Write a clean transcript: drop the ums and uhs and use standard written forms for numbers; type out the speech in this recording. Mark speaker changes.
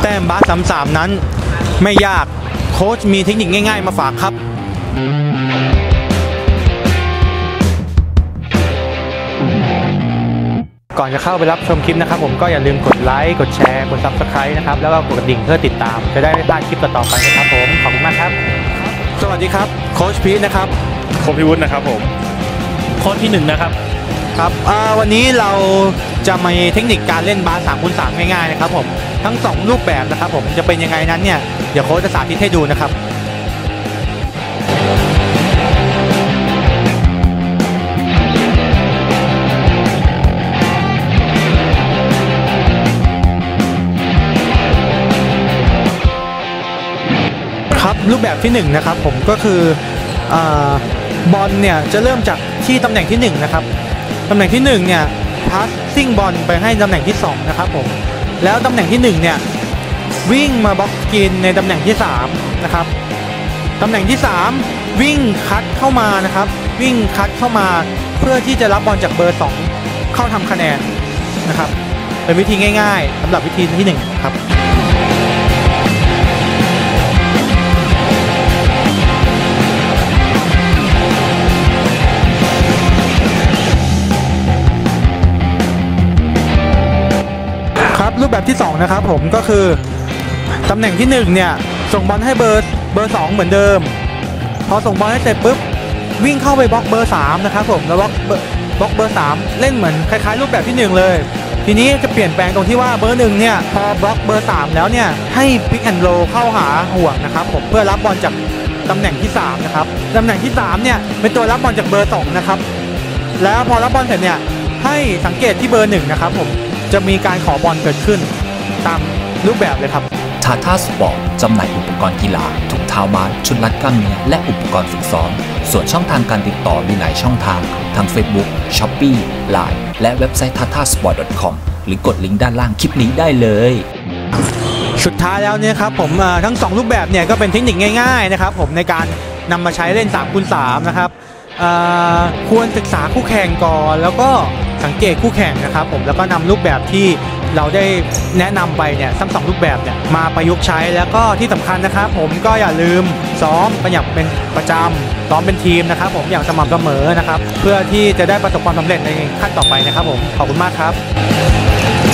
Speaker 1: แต้มบาส33นั้นไม่ยากโค้ชมีเทคนิคง่ายๆมาฝากครับก่อนจะเข้าไปรับชมคลิปนะครับผมก็อย่าลืมกดไลค์กดแชร์กด Subscribe นะครับแล้วก็กดกระดิ่งเพื่อติดตามจะได้ไม่พลาดคลิปต่อๆไปนะครับผมขอบคุณมากครับสวัสดีครับโค้ชพีทนะครับ
Speaker 2: โค้ชพิวุฒินะครับผม
Speaker 3: โค้ชที่1นะครับ
Speaker 1: ครับวันนี้เราจะมีเทคนิคการเล่นบาส3x3ง่ายๆนะครับผมทั้ง2รูปแบบนะครับผมจะเป็นยังไงนั้นเนี่ยเดี๋ยวโค้ชจะสาธิตให้ดูนะครับครับรูปแบบที่1นะครับผมก็คือบอลเนี่ยจะเริ่มจากที่ตำแหน่งที่1นะครับตำแหน่งที่1เนี่ยพาสซิ่งบอลไปให้ตำแหน่งที่2นะครับผมแล้วตำแหน่งที่1เนี่ยวิ่งมาบล็อกสกรีนในตำแหน่งที่3นะครับตำแหน่งที่3วิ่งคัดเข้ามานะครับวิ่งคัดเข้ามาเพื่อที่จะรับบอลจากเบอร์2เข้าทำคะแนนนะครับเป็นวิธีง่ายๆสำหรับวิธีที่1ครับรูปแบบที่2นะครับผมก็คือตำแหน่งที่1เนี่ยส่งบอลให้เบอร์2เหมือนเดิมพอส่งบอลให้เสร็จปุ๊บวิ่งเข้าไปบล็อกเบอร์3นะครับผมแล้วบล็อกเบอร์3เล่นเหมือนคล้ายๆรูปแบบที่1เลยทีนี้จะเปลี่ยนแปลงตรงที่ว่าเบอร์1เนี่ยพอบล็อกเบอร์3แล้วเนี่ยให้พิกแอนด์โรเข้าหาห่วงนะครับผมเพื่อรับบอลจากตำแหน่งที่3นะครับตำแหน่งที่3เนี่ยเป็นตัวรับบอลจากเบอร์2นะครับแล้วพอรับบอลเสร็จเนี่ยให้สังเกตที่เบอร์1นะครับผมจะมีการขอบอลเกิดขึ้นตามรูปแบบเลยครับ
Speaker 4: ทาท่าสปอร์ตจำหน่ายอุปกรณ์กีฬาถุงเท้าม้าชุดรัดกล้ามเนื้อและอุปกรณ์ฝึกซ้อมส่วนช่องทางการติดต่อมีหลายช่องทางทั้ง Facebook, Shopee, Line และเว็บไซต์ tatasport.com หรือกดลิงก์ด้านล่างคลิปนี้ได้เลย
Speaker 1: สุดท้ายแล้วเนี่ยครับผมทั้ง2รูปแบบเนี่ยก็เป็นเทคนิคง่ายๆนะครับผมในการนำมาใช้เล่น 3x3 นะครับควรศึกษาคู่แข่งก่อนแล้วก็สังเกตคู่แข่งนะครับผมแล้วก็นำรูปแบบที่เราได้แนะนำไปเนี่ยทั้ง2รูปแบบเนี่ยมาประยุกต์ใช้แล้วก็ที่สำคัญนะครับผมก็อย่าลืมซ้อมกันอย่างเป็นประจำซ้อมเป็นทีมนะครับผมอย่างสม่ำเสมอนะครับเพื่อที่จะได้ประสบความสำเร็จในขั้นต่อไปนะครับผมขอบคุณมากครับ